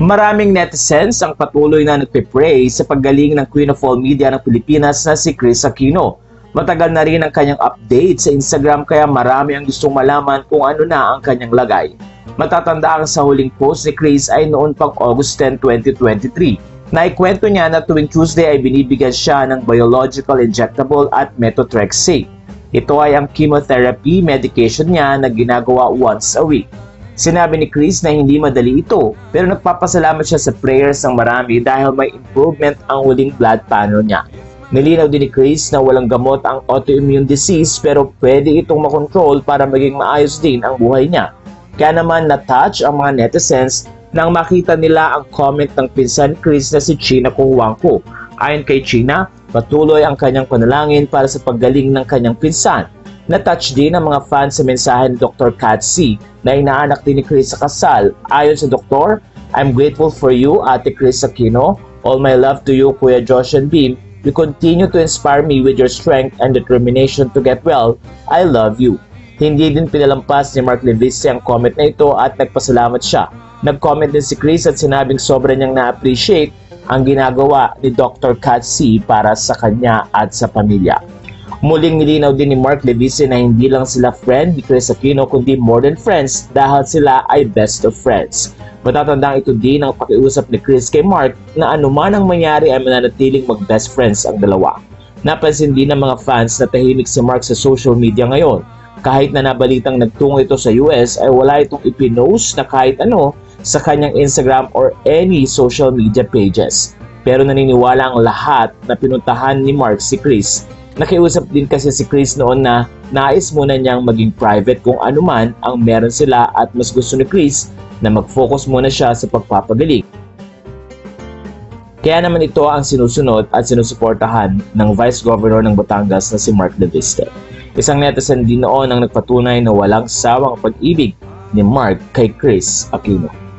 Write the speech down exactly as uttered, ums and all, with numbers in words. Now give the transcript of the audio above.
Maraming netizens ang patuloy na nagpe-pray sa paggaling ng Queen of All Media ng Pilipinas na si Kris Aquino. Matagal na rin ang kanyang update sa Instagram kaya marami ang gustong malaman kung ano na ang kanyang lagay. Matatandaan sa huling post ni Kris ay noon pang August tenth, twenty twenty-three. Naikwento niya na tuwing Tuesday ay binibigyan siya ng biological injectable at methotrexate. Ito ay ang chemotherapy medication niya na ginagawa once a week. Sinabi ni Kris na hindi madali ito pero nagpapasalamat siya sa prayers ng marami dahil may improvement ang huling blood panel niya. Nilinaw din ni Kris na walang gamot ang autoimmune disease pero pwede itong makontrol para maging maayos din ang buhay niya. Kaya naman na-touch ang mga netizens nang makita nila ang comment ng pinsan ni Kris na si China Cojuangco. Ayon kay China, patuloy ang kanyang panalangin para sa paggaling ng kanyang pinsan. Na-touch din ang mga fans sa mensahe ni Doctor Katsi na inaanak din ni Kris sa kasal. Ayon sa doktor, I'm grateful for you, Ate Kris Aquino. All my love to you, Kuya Josh and Beam. You continue to inspire me with your strength and determination to get well. I love you. Hindi din pinalampas ni Mark Levice ang comment na ito at nagpasalamat siya. Nag-comment din si Kris at sinabing sobra niyang na-appreciate ang ginagawa ni Doctor Katsi para sa kanya at sa pamilya. Muling nilinaw din ni Mark Levice na hindi lang sila friend ni Kris Aquino kundi more than friends dahil sila ay best of friends. Matatandang ito din ang pakiusap ni Kris kay Mark na anuman ang mangyari ay mananatiling mag-best friends ang dalawa. Napansin din ng mga fans na tahimik si Mark sa social media ngayon. Kahit na nabalitang nagtungo ito sa U S ay wala itong ipinost na kahit ano sa kanyang Instagram or any social media pages. Pero naniniwala ang lahat na pinuntahan ni Mark si Kris. Nakiusap din kasi si Kris noon na nais muna niyang maging private kung ano man ang meron sila at mas gusto ni Kris na mag-focus muna siya sa pagpapagaling. Kaya naman ito ang sinusunod at sinusuportahan ng Vice Governor ng Batangas na si Mark Levice. Isang netizen din noon ang nagpatunay na walang sawang pag-ibig ni Mark kay Kris Aquino.